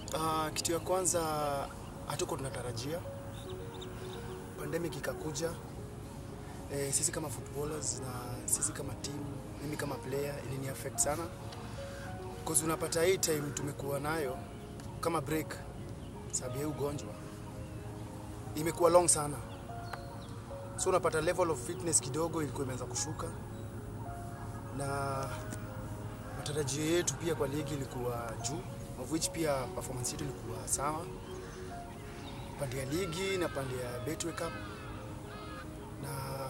Kitu ya kwanza hatuko tunatarajia pandemic ikakuja. Sisi kama footballers na sisi kama team, mimi kama player ilini affect sana. Because unapata hii time tumekuwa nayo kama break sababu ya ugonjwa imekuwa long sana. So unapata level of fitness kidogo ilikuwa imeanza kushuka. Na matarajio yetu pia kwa ligi ilikuwa juu, of which pia performance yetu ilikuwa sawa. Pande ya ligi na pande ya Betway Cup. Na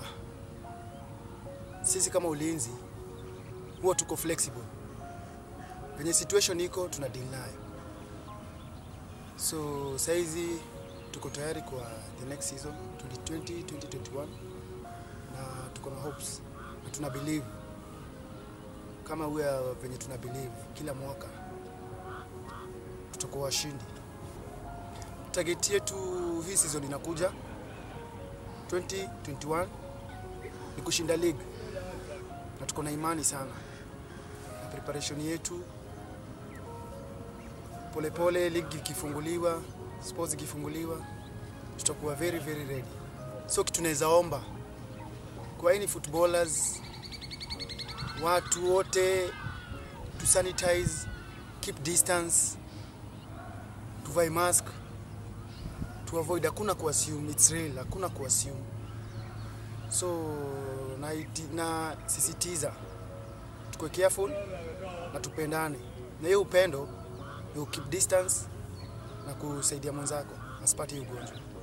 sisi kama ulinzi huwa tuko flexible. Venye situation iko tuna deal nayo. So saizi tuko tayari kwa the next season 2020-2021 na tuko na hopes na tuna believe kama wewe venye tuna believe kila mwaka tutakuwa washindi. Target yetu hii season inakuja 2021 ni kushinda league na tuko na imani sana na preparation yetu. Pole pole league ikifunguliwa, sports ikifunguliwa, tutakuwa very ready. So kitu tunaweza omba kwa any footballers, watu wote to sanitize, keep distance, tuvae mask, to avoid, hakuna kuassume, it's real, hakuna kuassume. So na sisitiza tuko careful na tupendane, na hiyo upendo you keep distance na kusaidia mwenzako asipate ugonjwa.